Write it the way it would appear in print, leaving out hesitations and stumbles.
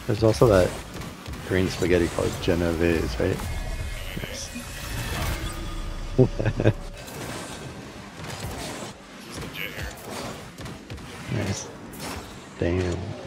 There's also that green spaghetti called Genovese, right? Nice. Nice. Damn.